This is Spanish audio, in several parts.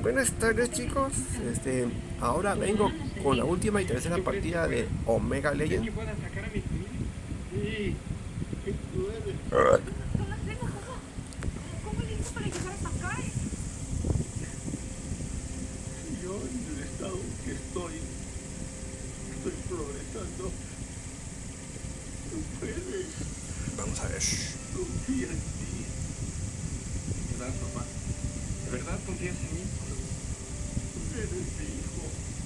Buenas tardes, chicos. Ahora vengo con la última y tercera partida de Omega Legend. ¿Cómo hacemos? ¿Cómo le hizo para llegar hasta acá? Yo en el estado que estoy progresando. Tú puedes. Vamos a ver. Confía en ti. ¿De verdad, papá? ¿De verdad confías en mí? Eres mi hijo.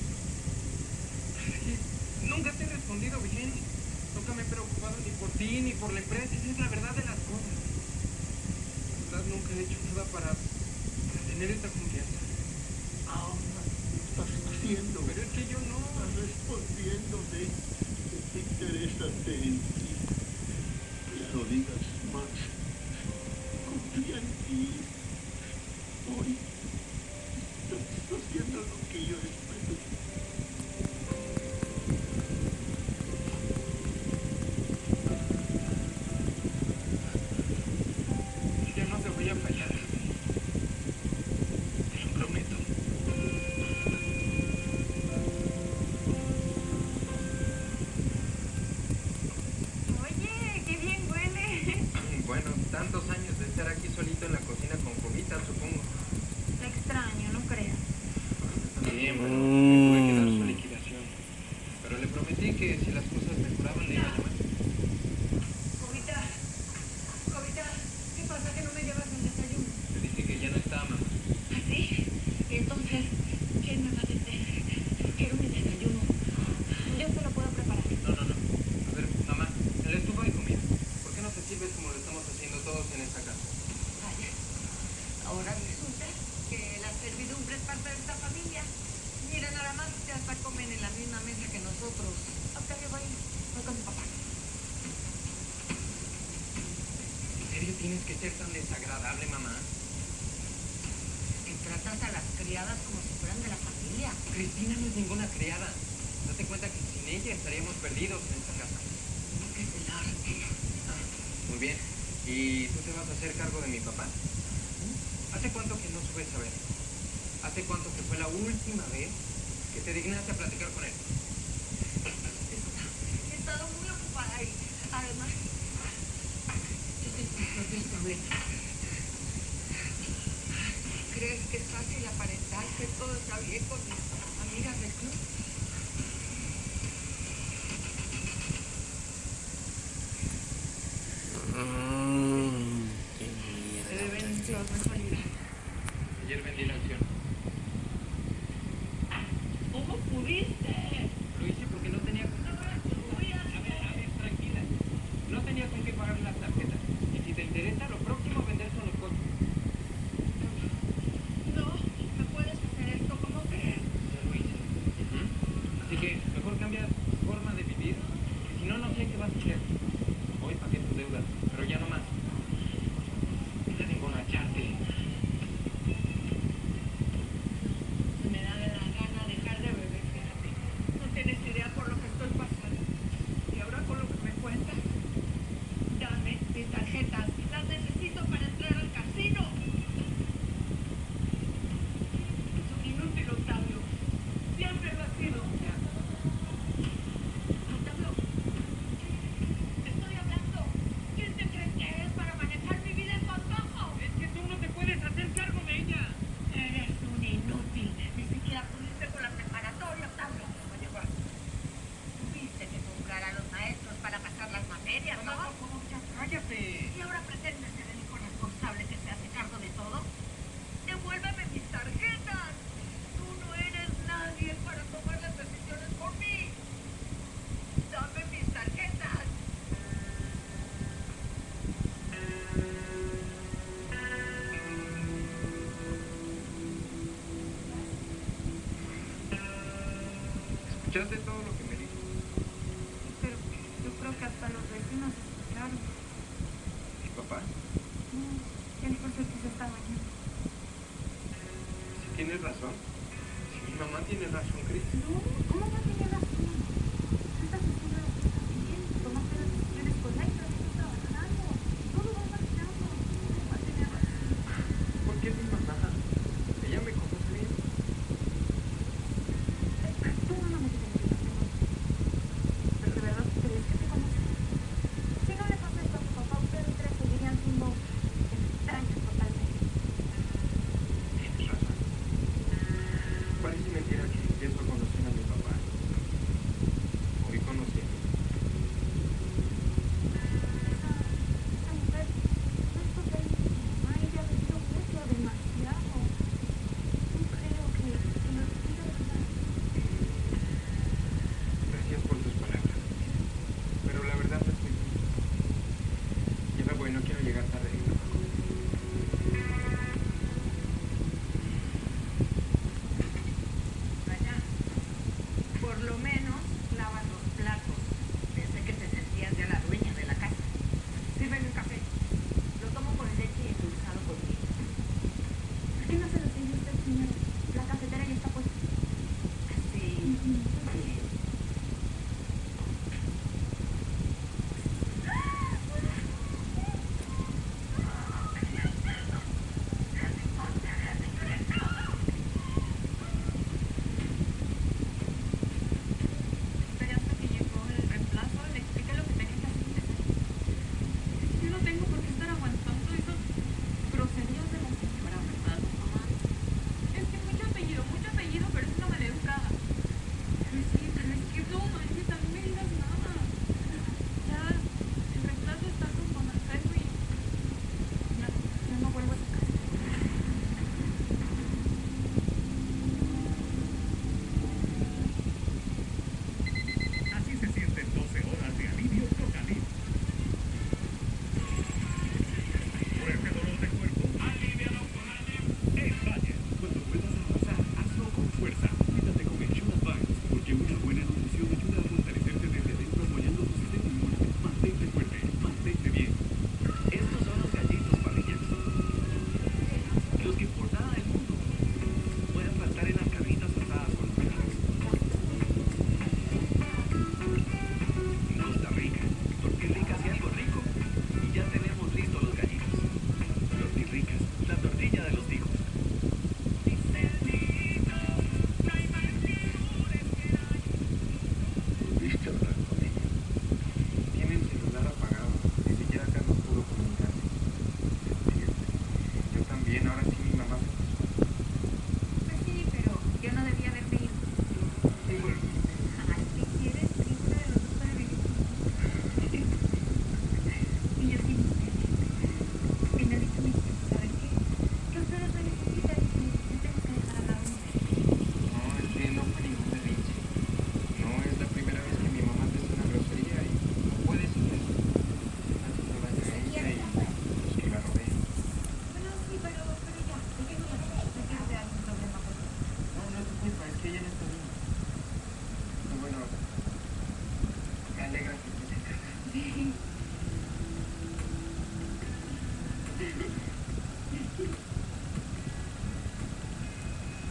Es que nunca te he respondido bien. Nunca me he preocupado ni por ti ni por la empresa. Esa es la verdad de las cosas. La verdad, nunca he hecho nada para tener esta confianza. Ahora lo estás haciendo. Pero es que yo no. Estás respondiéndome. Te interesaste en ti. Ya no digas más. Confía en ti. Hoy estás haciendo lo que yo espero. Ya no te voy a fallar. Te lo prometo. Oye, qué bien huele. Bueno, tantos años de estar aquí solito en la cocina con Jovita, supongo. Te extraño, no creas. También, bueno, me tuve que dar su liquidación. Pero le prometí que si las cosas mejoraban le iba a llamar. Jovita, ¿qué pasa que no me llevas el desayuno? Le dije que ya no estaba, mamá. ¿Ah, sí? Entonces, ¿quién me va a atender? Quiero mi desayuno. Yo se lo puedo preparar. No. A ver, mamá, en la estufa hay comida. ¿Por qué no te sirves como lo estamos haciendo todos en esta casa? Vaya, ahora resulta que la servidumbre es parte de esta familia. Mira, nada más que hasta comen en la misma mesa que nosotros. Octavio, voy con mi papá. ¿En serio tienes que ser tan desagradable, mamá? Que tratas a las criadas como si fueran de la familia. Cristina no es ninguna criada. Date cuenta que sin ella estaríamos perdidos en esta casa. Tengo que celarte. Ah, muy bien. ¿Y tú te vas a hacer cargo de mi papá? ¿Hace cuánto que no subes a ver? ¿Hace cuánto que fue la última vez que te dignaste a platicar con él? He estado muy ocupada y además yo tengo mis propios problemas. ¿Crees que es fácil aparentar que todo está bien con mis amigas del club? Qué Se mierda. deben los mejores. Ayer vendí la acción. ¿Cómo pudiste? Lo hice porque no tenía con qué pagar. A ver, tranquila. No tenía con qué pagar las tarjetas. Y si te interesa, lo próximo a vender son los coches. No, me puedes hacer esto, ¿cómo crees? Ya lo hice. Así que mejor cambia tu forma de vivir, que si no, no sé qué vas a hacer. Hoy pagué tu deuda, pero ya no más. Ya tengo una charte. Me da la gana dejar de beber, fíjate. No tienes idea por lo que estoy pasando. Y ahora con lo que me cuentas, dame mis tarjetas. Las necesito para entrar al casino. Es un inútil, Octavio. Siempre lo ha sido. Octavio, te estoy hablando. ¿Quién te crees que eres para manejar mi vida en tu antojo? Es que tú no te puedes hacer cargo de ella. Eres un inútil. Ni siquiera pudiste con la preparatoria, Octavio. Oye, va. Tuviste que comprar a los maestros para pasar las materias, ¿no? Mamá, por favor, ya cállate. ¿Y ahora pretendes ser el hijo responsable que se hace cargo de todo? ¡Devuélveme mis tarjetas! Tú no eres nadie para tomar las decisiones por mí. ¡Dame mis tarjetas! ¿Escuchaste todo lo que me dijo? Pero yo creo que hasta los vecinos escucharon. ¿Mi papá? Él por eso se está bañando. Si tienes razón. Si mi mamá tiene razón, Cris. No, ¿cómo va a tener razón? Estás segura bien, tomaste las decisiones correctas, estás trabajando, todo va marchando. Va a tener razón. ¿Por qué mi mamá? Ella me conoce bien.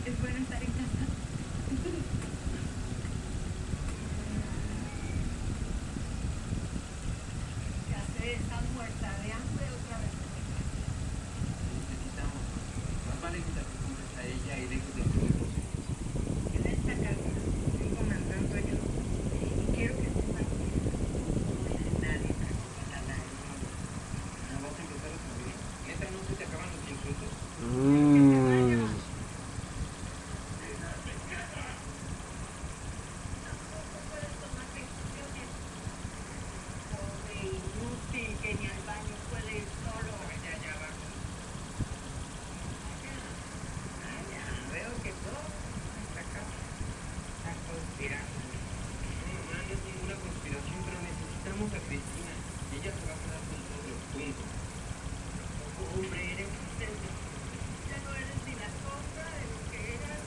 Es bueno estar en casa. Ya sé, está muerta de hambre otra vez. Necesitamos. Más vale que te acostumbres a ella y dejes de hacer cosas. En esta casa estoy comandando yo. Y quiero que sepas que no es nadie para controlarla. ¿No vas a empezar a salir? ¿Neta no se te acaban los insultos? Pobre inútil que ni al baño puede ir solo. Ya va. Ya, veo que todo está acá. Está conspirando. No es ninguna conspiración, pero necesitamos a Cristina. Ella se va a quedar con todo, punto. Hombre, eres usted. Ya no eres ni la sombra de lo que eras.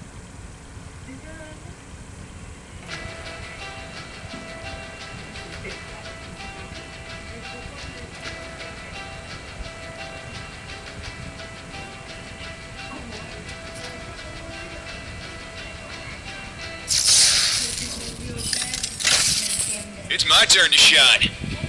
It's my turn to shine.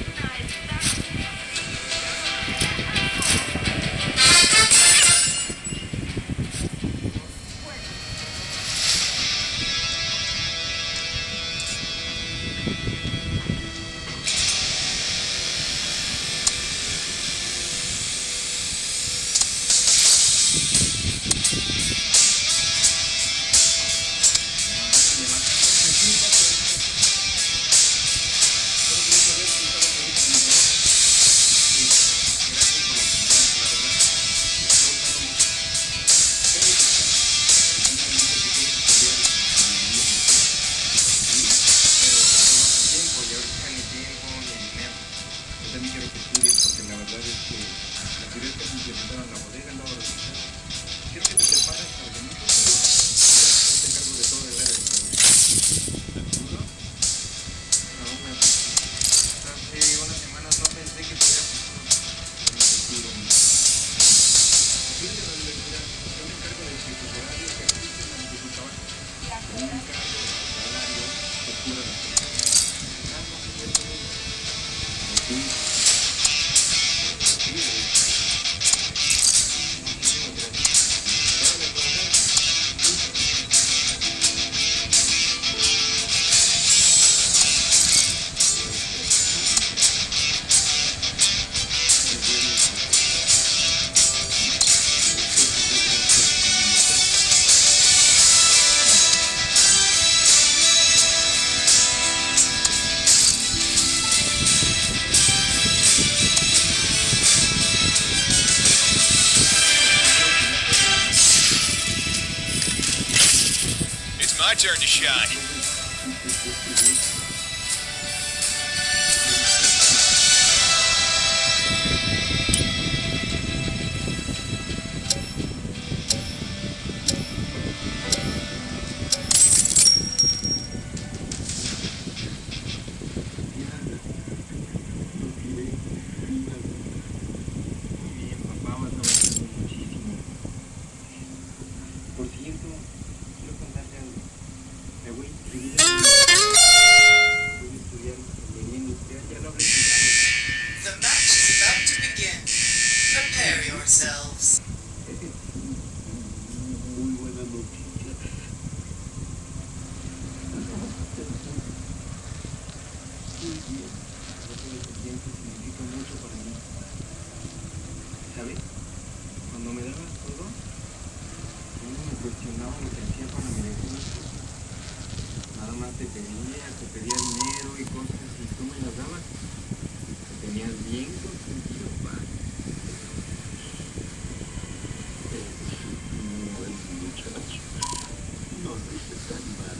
It's my turn to shine. Muy bien, papá, vas a avanzar muchísimo. Por cierto, quiero contarte algo. Me voy a inscribir voy a estudiar ingeniería industrial, ya lo hablé con Carlos. The match is about to begin. Prepare yourselves. Muy buena noticia. Muy bien. Eso de tu tiempo significa mucho para mí. ¿Sabes? Cuando me dabas todo, yo no me cuestionaba lo que hacía para merecer las cosas. Nada más te pedía dinero y cosas y tú me las dabas. Te tenías bien consentido, pa. Un buen muchacho. No lo hice tan mal.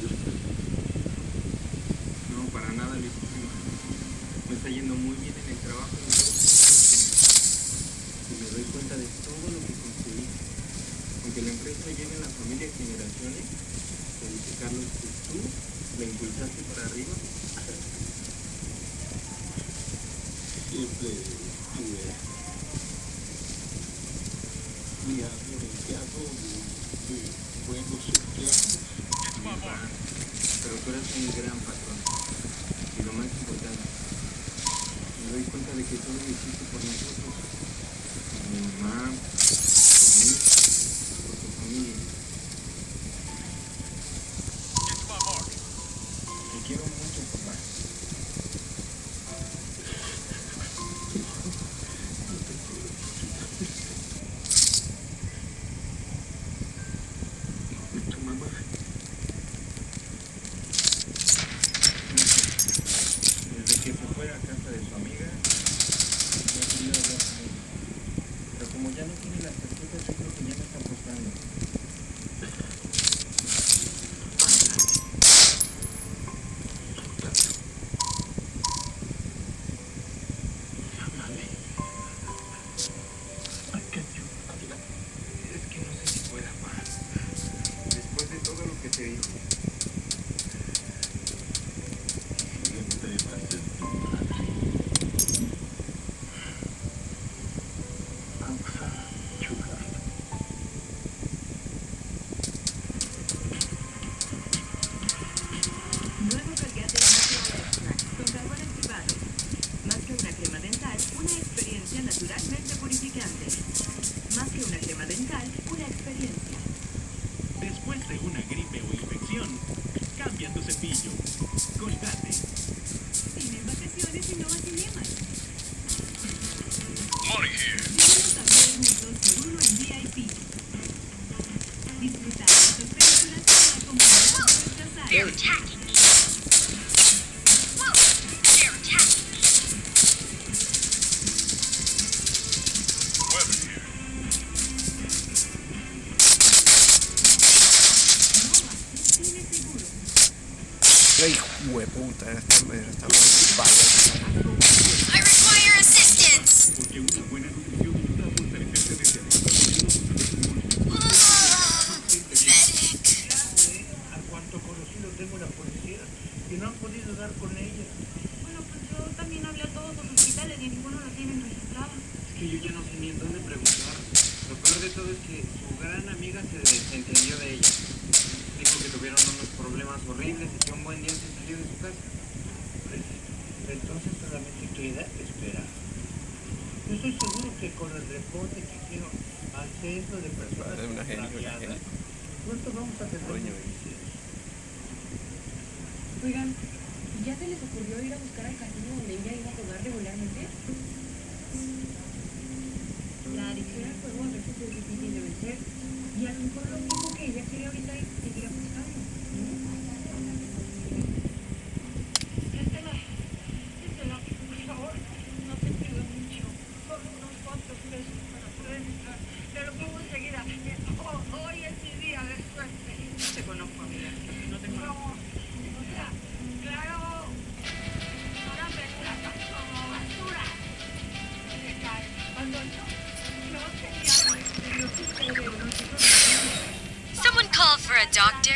No, para nada lo hiciste mal. Me está yendo muy bien en el trabajo y todo y me doy cuenta de todo lo que conseguí. Aunque la empresa lleve en la familia generaciones, te dice Carlos que tú la impulsaste para arriba. Siempre tuve mi amor de buenos tú eras un gran patrón. Y lo más importante, me doy cuenta de que todo lo hiciste por nosotros. Por mi mamá, por mí, por tu familia. Te quiero mucho, papá. Tu mamá. Desde que se fue a casa de su amiga, no he querido hablar con ella. Pero como ya no tiene las tarjetas, yo creo que ya me está apostando. Llámame. Hay que ayudarla. Es que no sé si pueda, pa. Después de todo lo que te dijo. Siempre va a ser tu madre. Vamos a ayudarla. Nuevo Colgate Natural Extract con carbón activado. Más que una crema dental, una experiencia naturalmente purificante. Más que una crema dental, una experiencia. Después de una gripe o infección, cambia tu cepillo. Colgate. Tienes vacaciones y no a cinemas. Money here. Vamos a ver un 2x1 en VIP. Disfrutar de estas películas con la comodidad de nuestra sala. They're attacking me. Whoa! They're attacking me. Weapon here. Cine seguro. Ay, hueputa, está mal. I require assistance. Porque una buena nutrición ayuda a fortalecerse desde adentro. Medic. A cuánto conocido tengo la policía y no han podido dar con ella. Bueno, pues yo también hablé a todos los hospitales y ninguno lo tienen registrado. Es que yo ya no sé ni en dónde preguntar. Lo peor de todo es que su gran amiga se desentendió de ella. Dijo que tuvieron unos problemas horribles y que un buen día se salió de su casa. Pues, entonces solamente queda esperar. Yo estoy seguro que con el reporte que hicieron al censo de personas Es una genia, extraviadas, pronto vamos a tener Coño. noticias. Oigan, ¿ya se les ocurrió ir a buscar al casino donde ella iba a jugar regularmente? La adicción al juego a veces es difícil de vencer y a lo mejor lo mismo que ella quiere ahorita es seguir apostando, ¿no? Estela, por favor, no te pido mucho. Solo unos cuantos pesos para poder entrar. Te lo pongo enseguida. Hoy es mi día de suerte. No te conozco, amiga. No te Por conozco. favor. O sea, claro, no la tratas como basura. Se cae. Cuando no tenía los cerebros. Someone call for a doctor.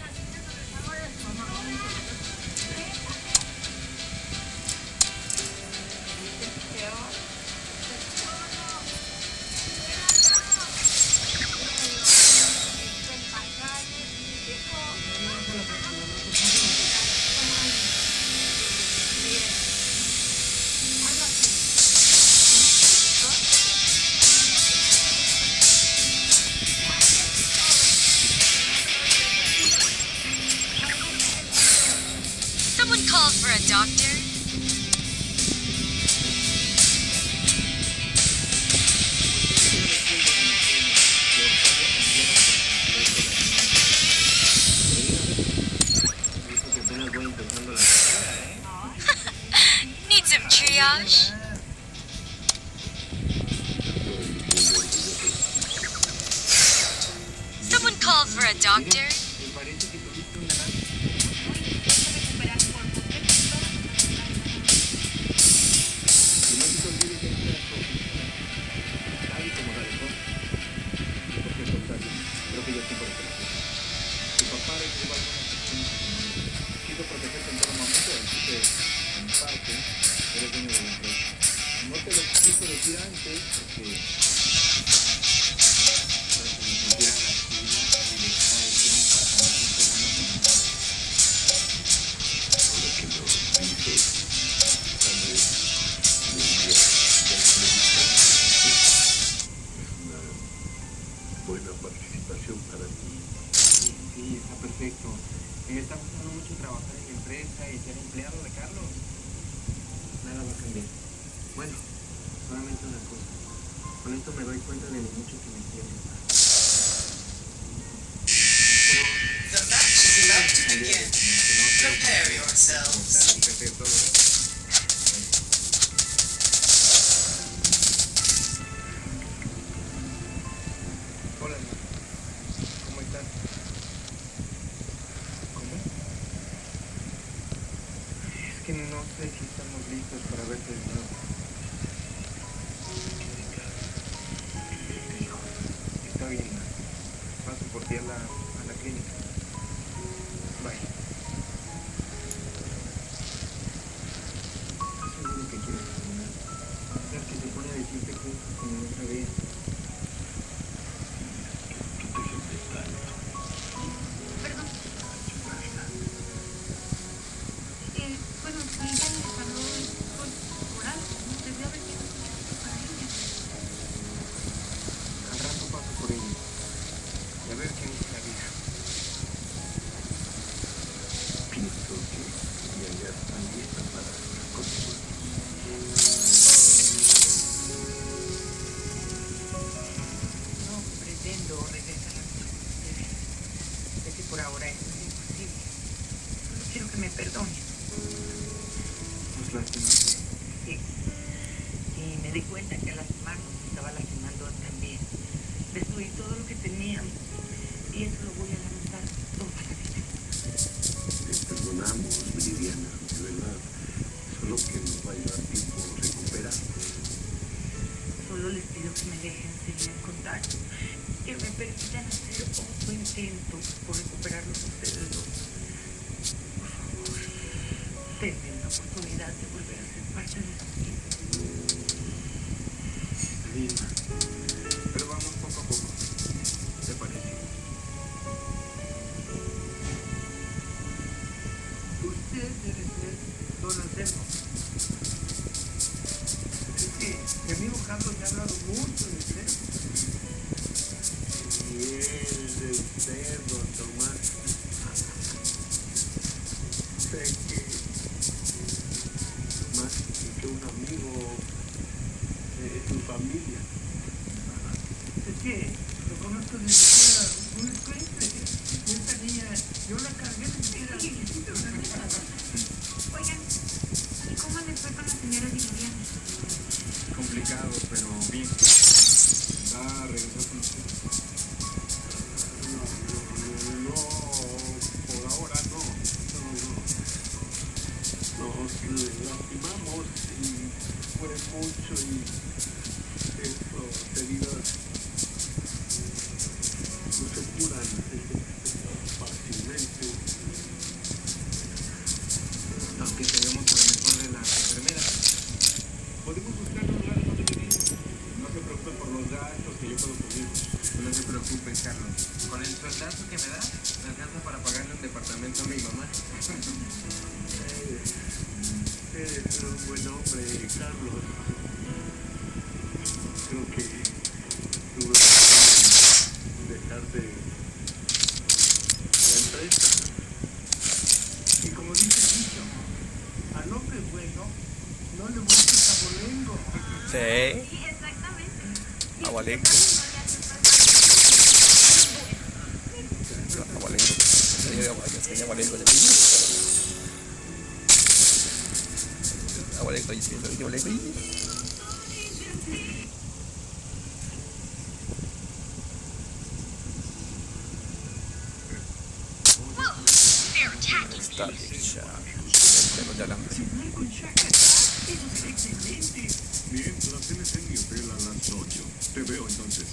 Someone call for a doctor. Dijo que apenas voy empezando la carrera, Need some triage. Someone call for a doctor. Me parece que tuviste un gran... Y no se te olvide que esta es tu oficina. Tal y como la dejó. Y por cierto, Octavio, creo que ya estoy por el teléfono. Tu papá recibió algunas acciones. Quiso protegerte en todo momento, así que, en parte, eres dueño de la empresa. No te lo quiso decir antes, porque... para que me sintieran la fila y dejara de ser un pasante bueno con mi madre. perfecto. Me está gustando mucho trabajar en la empresa y ser empleado de Carlos. Nada va a cambiar. Bueno, solamente una cosa. Con esto me doy cuenta de lo mucho que me quiere. The match is about to begin. Prepare yourselves. Hola, ¿cómo estás? ¿Cómo? Es que no sé si estamos listos para verte de nuevo. Está bien, paso por ti a la clínica. Bye. ¿Estás seguro que quieres terminar? ¿Sabes que se pone a decirte cosas como la otra vez? Perdón. Bueno, si ella me paró por algo, ¿no? Debió haber sido para ella. Al rato paso por ella. Y a ver qué es la vida. Pienso que ella está lista para continuar. No pretendo regresar a mis ustedes. Sé que por ahora eso es imposible. Solo quiero que me perdonen. Nos lastimamos. Sí. Y me di cuenta que al lastimarnos estaba lastimando también. Destruí todo lo que teníamos. Y eso lo voy a lamentar toda la vida. Te perdonamos, Viviana, de verdad. Solo que nos va a llevar tiempo recuperar. Solo les pido que me dejen seguir en contacto. Que me permitan hacer otro intento por recuperarlos a ustedes dos. Por favor, denme una oportunidad de volver a ser parte de su vida. Bien. Pero vamos poco a poco. ¿Te parece? Usted debe ser don Anselmo. Es que mi amigo Carlos me ha hablado mucho de usted. Y el del cerdo, Tomás. Sé que más que un amigo de tu familia. Es que lo conozco desde que era un escuente. Y esta niña, yo la cargué desde que era chiquitita. Oigan, ¿y cómo le fue con la señora Viviana? Complicado, pero bien. Va a regresar con usted. No, por ahora no. Nos lastimamos y fue mucho y esas heridas no se curan fácilmente. Aunque tenemos a lo mejor de las enfermeras. Podemos buscar un lugar donde vivir. No se preocupen por los gastos que yo puedo cubrir. No se preocupen, Carlos. Con el sueldazo que me da, me alcanza para pagarle un departamento a mi mamá. Eres un buen hombre, Carlos. Creo que tuve que dejarte la empresa. Y como dice el dicho, al hombre bueno no le busques abolengo. Sí, Sí, exactamente. Abolengo. Abolengo. Sería abolengo de mí. Abolengo, y si lo dije abolengo. Whoa, they're attacking Está me. bien, ya. Pero ya la Cenar con Shaka. Eso será excelente. Bien, la cena es en mi hotel a las 8. Te veo entonces.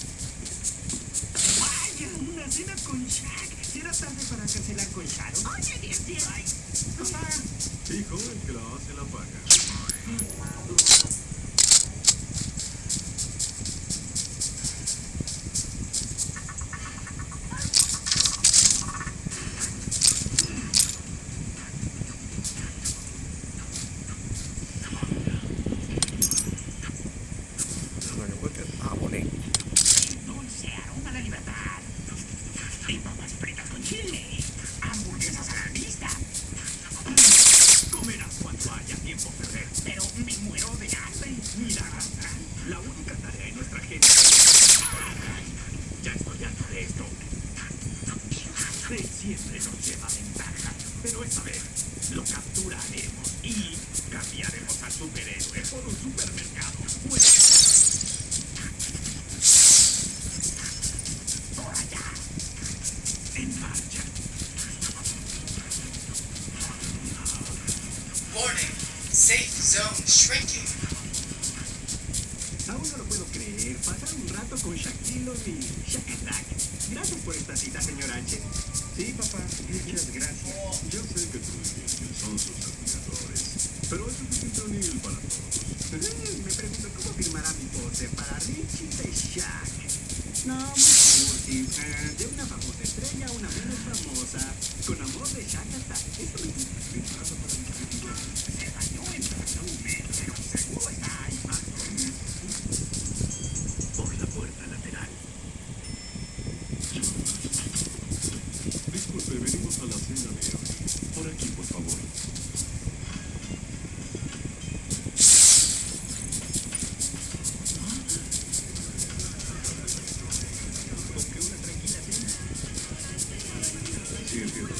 Vaya, una cena con Shaq. ¿Será tarde para cancelar con Sharon? Oye, bien. Hijo, el que la hace la paga. Bueno, pues abolengo. Dulce aroma de libertad. Y papas fritas con chile. Drake siempre nos lleva ventaja, pero esta vez lo capturaremos y cambiaremos al superhéroe por un supermercado. Por allá. En marcha. Warning, safe zone shrinking. Aún no lo puedo creer. Pasar un rato con Shaquille y Shaq Attack. Gracias por esta cita, señor H. Sí, papá, muchas gracias. Yo sé que tus niños son sus admiradores, pero es suficiente unir para todos. Me pregunto cómo firmará mi pose para Richie de Shaq. No, muy cursi. De una famosa estrella a una menos famosa. Con amor de Shaq Attack. Eso me gusta. Firmado para mi capítulo. Se bañó en perfume, pero seguro está ahí. Por la puerta lateral. Disculpe, venimos a la cena de hoy. Por aquí, por favor. Con que una tranquila cena. Sí, entiendo.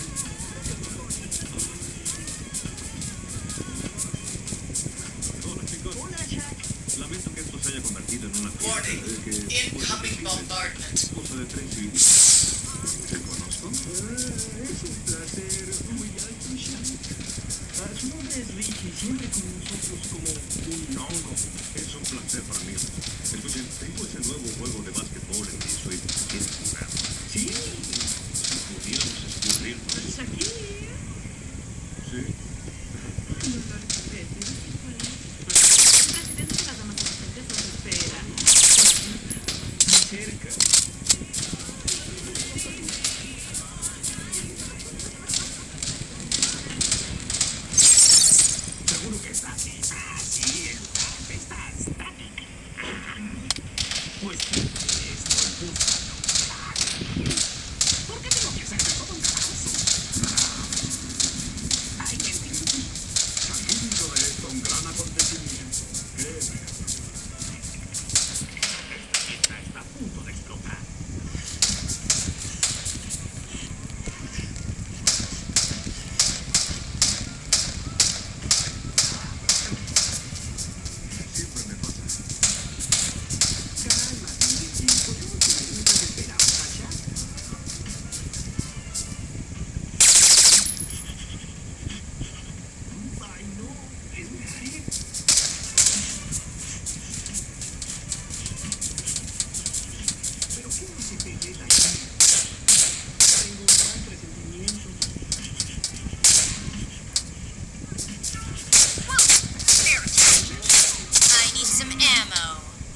Hola, chicos. Hola, Shaq. Lamento que esto se haya convertido en una fiesta. Warning, incoming bombardment. Esposa de Tracy. ¿Te conozco? Es un placer muy alto, Shaq. Su nombre es Richie, siempre con nosotros como un hongo. Es un placer para mí. Escuchen, tengo ese nuevo juego de básquetbol en mi suite. ¿Quieres jugar? Sí, Si pudiéramos escurrir. Shaquille. Sí. No lo recuerdes. El presidente de las damas asistentes nos espera. cerca. Seguro que está así. Así está. Está estática. Pues estoy buscando. ¿Por qué tengo que hacerte todo un caso? Ay, qué entendí. Haciendo de esto un gran acontecimiento. Créeme. Esta fiesta está a punto de explotar. Siempre me pasa. Cálmate, Richie. ¿Podemos tener mientras esperamos a Shaq? Ay, no. Es Mary. ¿Pero qué no se te ve aquí? Tengo un mal presentimiento. Fair attack. I need some ammo.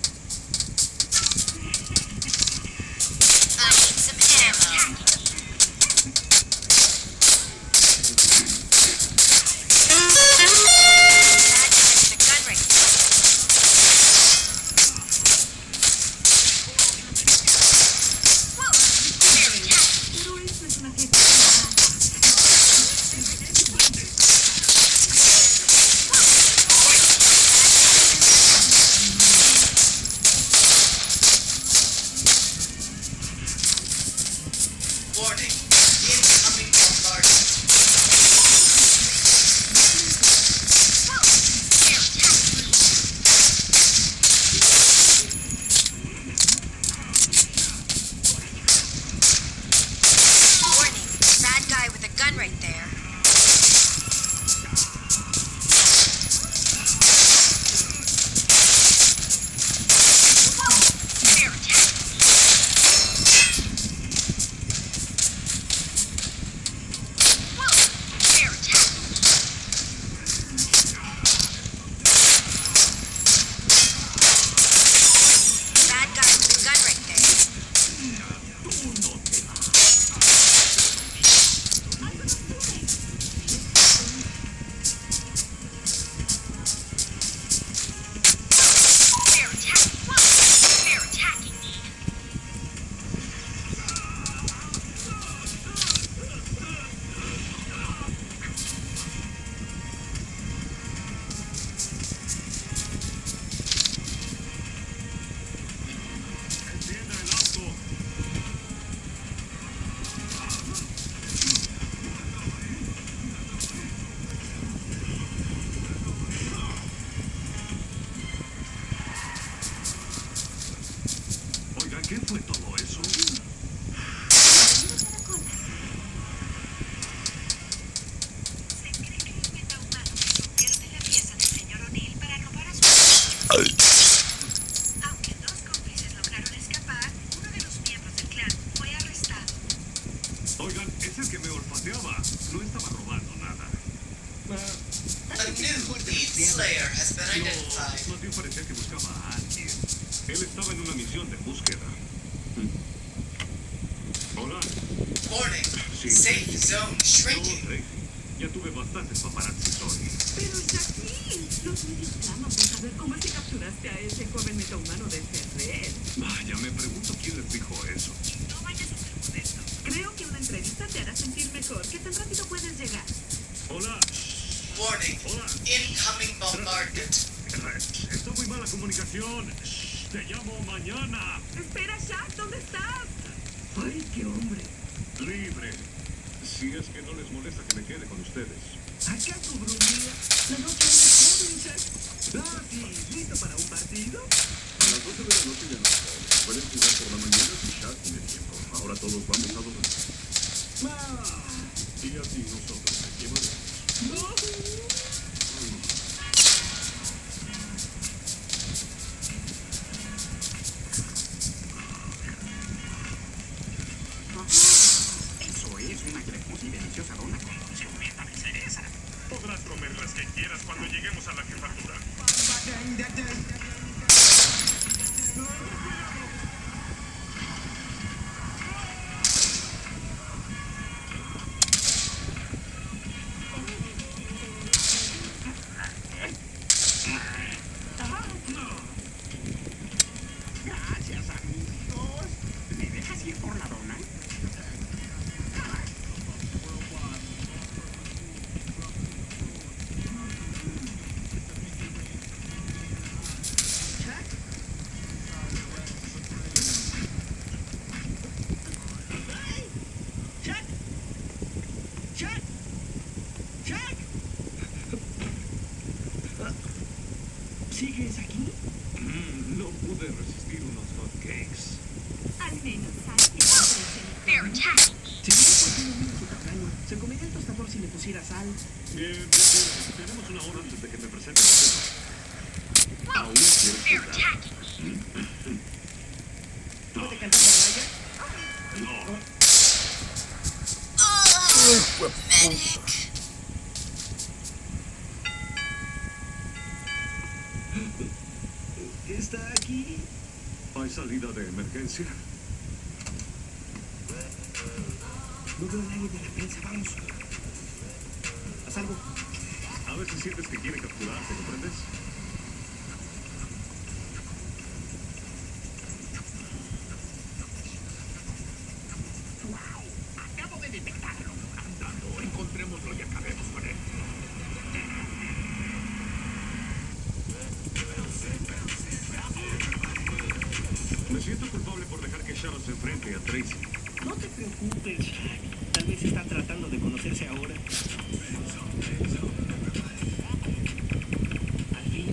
I need some ammo. Bad guy with a gun right there. Whoa! Fair attack. Pero esto es una fiesta. Warning, incoming bombardment. Whoa! Fair attack. Warning, bad guy with a gun right there. Whoa! Fair attack. parecer que me olfateaba. No estaba robando nada. A new lead slayer has been identified. No, más bien parecía que buscaba a alguien. Él estaba en una misión de búsqueda. Hola. Warning. Sí. Safe zone shrinking. No, Tracy. Ya tuve bastantes paparazzis hoy. Pero Shaquille, los medios claman por saber cómo es que capturaste a ese joven metahumano de Ferrer. Vaya, me pregunto quién les dijo eso. No vayas a ser modesto. Creo que una entrevista te hará sentir mejor. ¿Qué tan rápido puedes llegar? Hola. Warning. Hola. Incoming bombardment. Está muy mala comunicación. Te llamo mañana. Espera, Shaq, ¿dónde estás? ¡Ay, qué hombre! Libre. Si es que no les molesta que me quede con ustedes. ¿Acaso bromea? La noche es joven, Shaq. Darcy, ¿listo para un partido? A las 12 de la noche ya no. Pueden jugar por la mañana si Shaq tiene tiempo. Ahora todos vamos a dormir. Y así nosotros te llevaremos. Eso es una cremosa y deliciosa dona con dulce menta de cereza. Podrás comer las que quieras cuando lleguemos a la jefatura. Gracias, amigos. ¿Me dejas ir por la dona? Chuck. Chuck. Chuck. ¿Sigues aquí? No pude resistir unos hot cakes. Al menos alguien ofrece. Fair tax. Seguro por ti no mira su tamaño. Se comería el tostador si le pusiera sal. Bien. Tenemos una hora antes de que me presenten. Aún quiero Fair jugar. tax. ¿Puede cantar la raya? No. Oh, medic. ¿Está aquí? ¿Hay salida de emergencia? No veo a nadie de la prensa. Vamos. A salvo. A veces sientes que quiere capturarte, ¿comprendes? Acabo de detectarlo. Andando, encontrémoslo y acabemos con él. Me siento culpable por dejar que Shadow se enfrente a Tracy. No te preocupes, Shaq. Tal vez están tratando de conocerse ahora. Al fin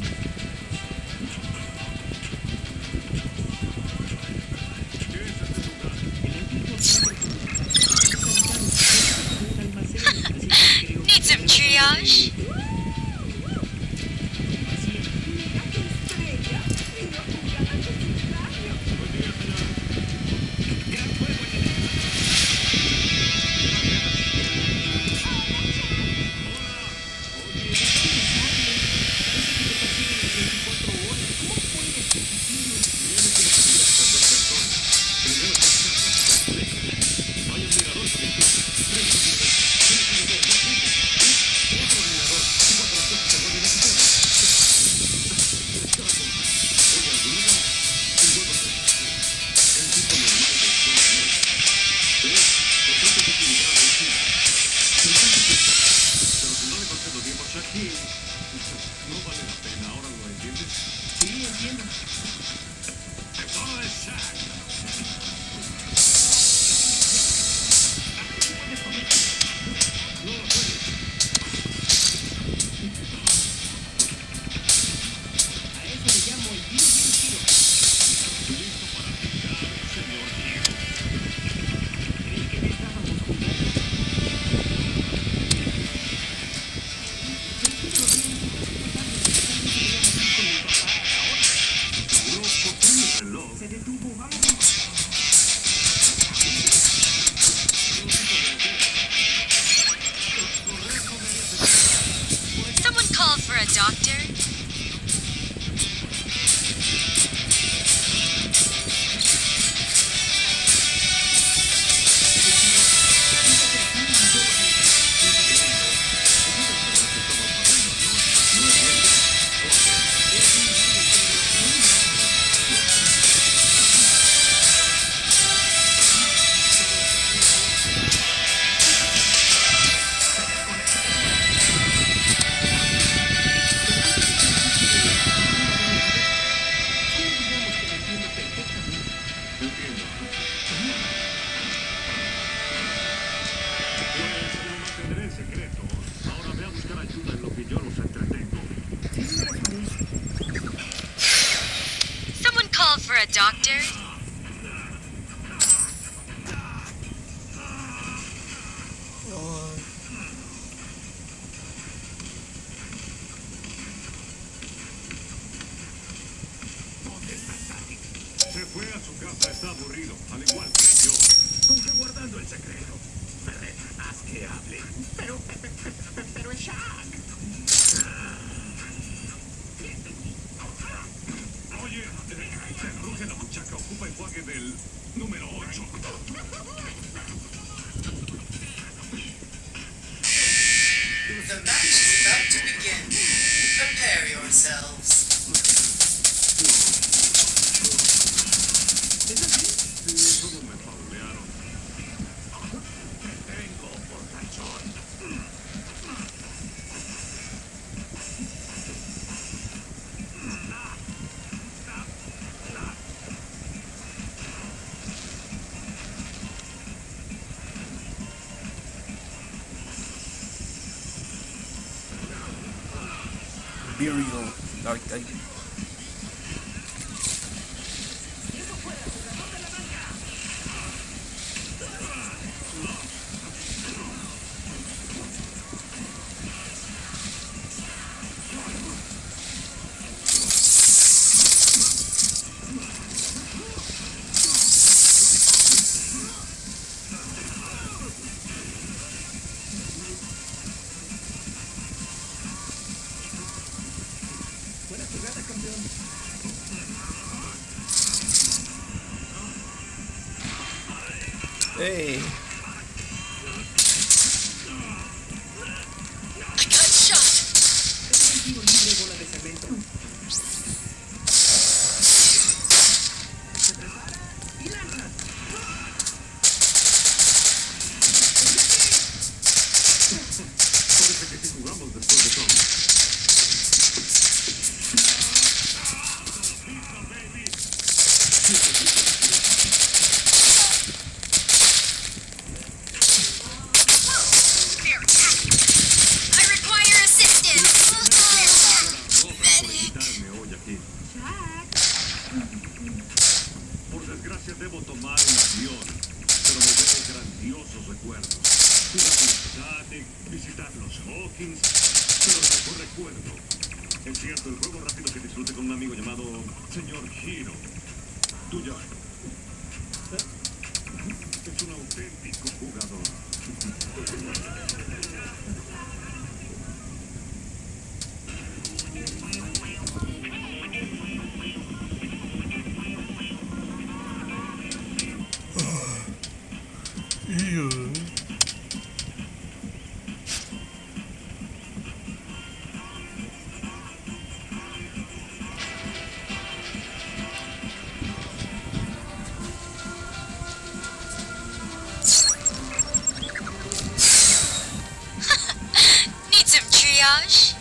Doctor? Se fue a su casa, está aburrido, al igual que yo. Con que guardando el secreto. Haz que hable. Pero es Shaq. Oye, se ruge la muchacha, ocupa enjuague del número 8. The match is about to begin. Prepare yourselves. Todos me faulearon. Tengo por cachón. Burial Dark Tide. Hey. I got shot. Parece que sí jugamos después de todo. They're attacking. I require assistance. Medic. Quitarme hoy aquí. Por desgracia debo tomar un avión, pero me llevo grandiosos recuerdos. Jugar con Static, visitar los Hawkins, pero el mejor recuerdo es cierto, el juego rápido que disfruté con un amigo llamado Señor Hero. Tuyo. Es un auténtico jugador. Need some triage?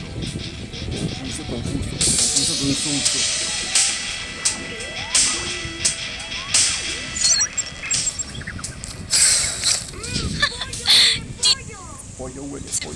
Confuso con insulto. Pollo huele pollo.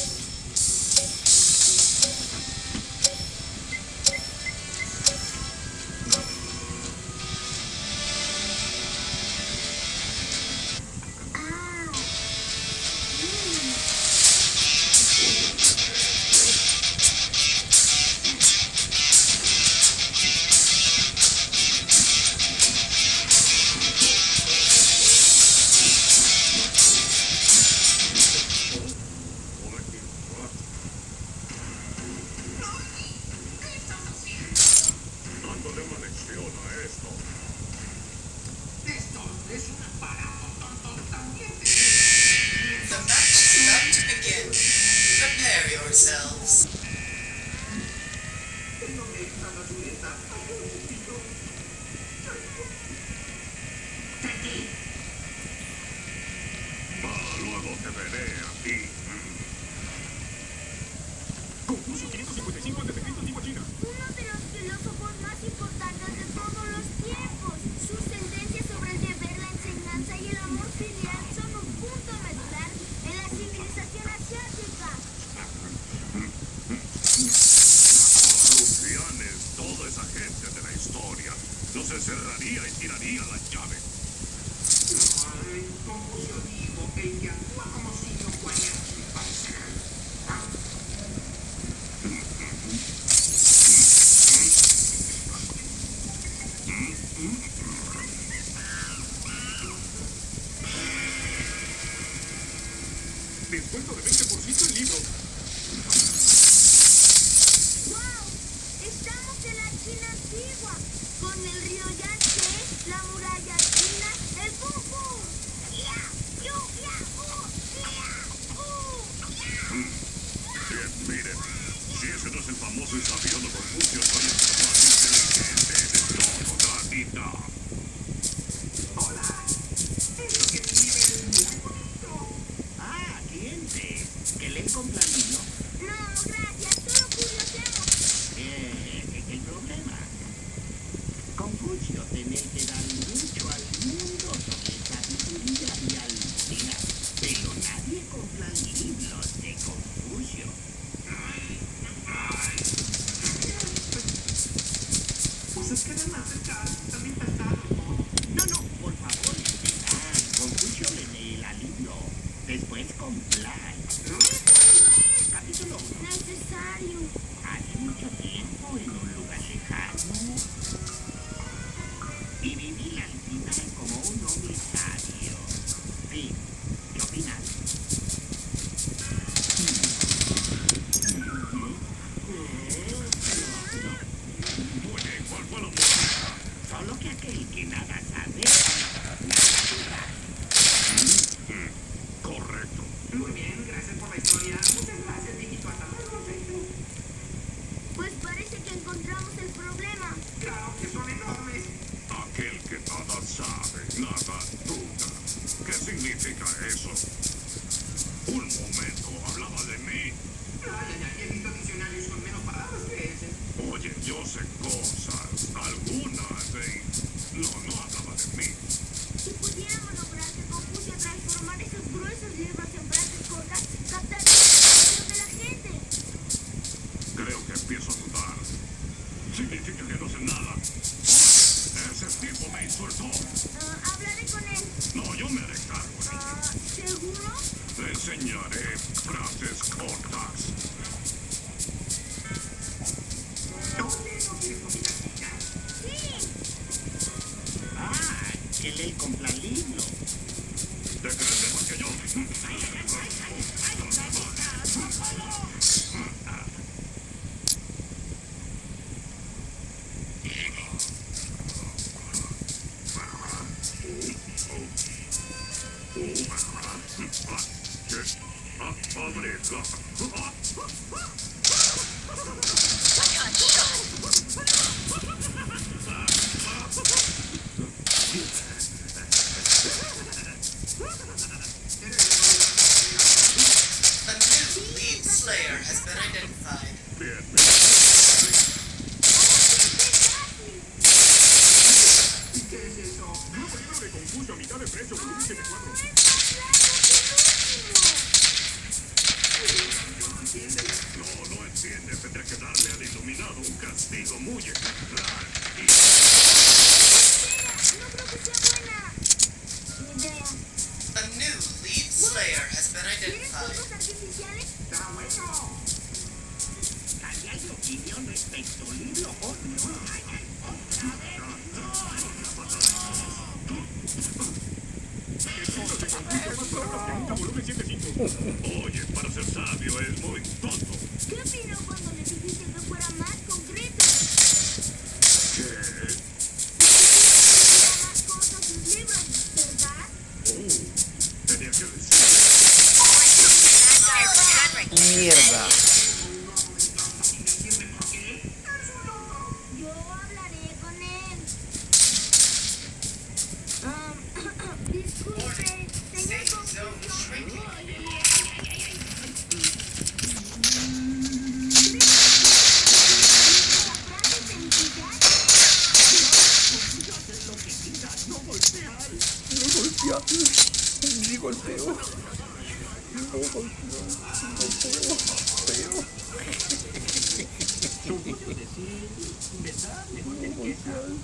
Dándole una lección a esto. Esto es un aparato tonto también. The match is about to begin. Prepare yourselves. ¿Dónde está la chuleta? Luego te veré a ti. Confucio 555 de Cristo antigua China. Uno de los filósofos más importantes de todos los tiempos. Sus sentencias sobre el deber, la enseñanza y el amor filial son un punto medular en la civilización asiática. Rufianes, toda esa gente de la historia los encerraría y tiraría la llave. Ay, Confucio dijo que el que actúa como si no fuera su parecer. Descuento de 20% en libros. ¡Wow! Estamos en la China antigua, con el río Yangtze, la muralla china, el Kung Fu. ¡Ya! ¡Yu! ¡Ya! Bien, miren, si ese no es el famoso y sabiondo Confucio, soy el más inteligente de todo Granita. Hola. Eso que vive es muy bonito. Ah, cliente. ¿Que leen con planillo? No, gracias, solo curioseamos. Ese es el problema. Confucio tiene que dar mucho al mundo sobre sabiduría y alucina, pero nadie compra libros de Confucio. Pues es que además está bien pesado, ¿no? No, por favor, esperad. Confucio lee el libro. Después comprar. Capítulo 1. Necesario. Hace mucho tiempo, en un lugar lejano, y viví la alcina como un hombre sabio. Fin. ¿Qué opinas? Bueno, ¿cuál fue la música? Solo que aquel que nada sabe, nada duda. Correcto. Muy bien, gracias por la historia. Muchas gracias, viejito. Hasta luego, Jason. Pues parece que encontramos el problema. Claro que son enormes. Aquel que nada sabe, nada duda. ¿Qué significa eso? Un momento, ¿hablaba de mí? Ay, he visto diccionarios con menos palabras que ese. Oye, yo sé cosas, algunas de... No hablaba de mí. Si pudiéramos lograr que Confucio transformar esos gruesos libros en frases cortas, captaría la atención de la gente. Creo que empiezo a dudar. Significa que no sé nada. Ese tipo me insultó. Hablaré con él. No, yo me haré cargo. ¿Seguro? Te enseñaré frases cortas. ¿Dónde no quieres combinacita? Sí. Ah, que lee con planillo. ¿Te crees mejor que yo? sido muy ejemplar. No creo que sea buena idea. A new lead slayer has been ¿Tienes identified. fuegos artificiales? ¡Está bueno! ¿Cambias de opinión respecto al libro o no? ¡Ay, ay, otra vez! Oye, para ser sabio es muy tonto. ¿Qué opinó cuando le dijiste que fuera más concreto? ¿Qué? Más cosas en sus libros, ¿verdad? Tenía que decir. Mierda. Yo hablaré con él. Disculpe, señor Confucio. Ni golpeo. No golpeo. Feo. ¿Verdad? Mejor que Feo.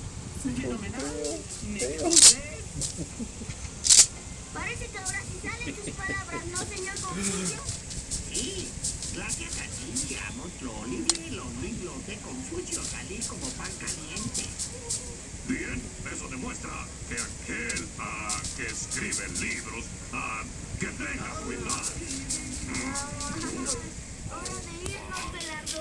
Parece que ahora sí salen sus palabras, ¿no, señor Confucio? Sí, gracias a ti, monstruo Olivier, los libros de Confucio salí como pan caliente. Bien, eso demuestra que aquel que escribe libros, que tenga cuidado. Hora de irnos, Belardo.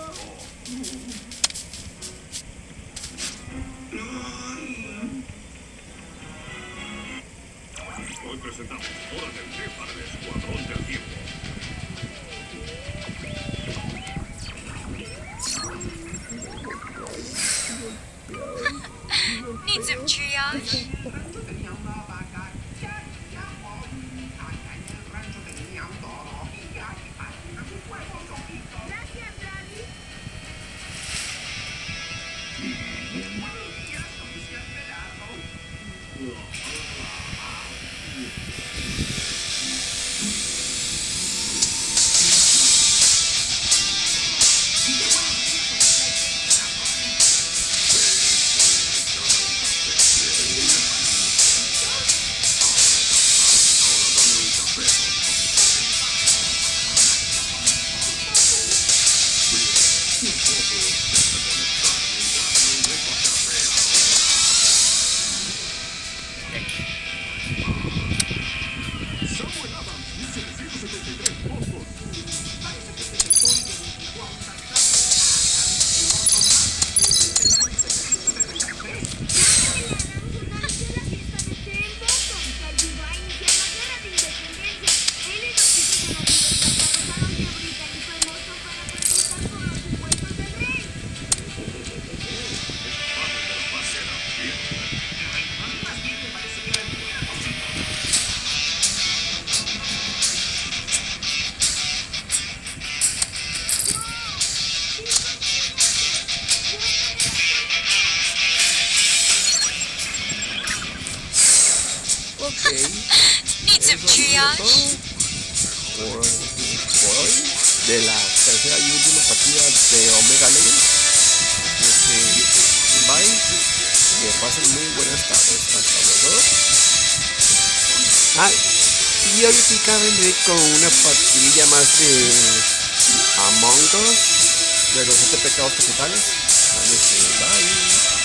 Hoy presentamos Hora del Té para el Escuadrón del Tiempo. Need some triage? Tenía una vaca, ya, allá en el rancho tenía un toro, y ya, a sus huevos, ojito. Gracias, Daddy. Buenos días, oficial Belardo. Samuel Adams, 1773, Boston. Parece que te estoy dedicado a un tratado. Más bien me parece que la primera cosita. Ok. Need some triage? Por hoy, de la tercera y última partida de Omega Legends. Así que, bye. Que pasen muy buenas tardes. Hasta luego. Y ahorita vendré con una partidilla más de Among Us, de los 7 pecados capitales. Bye.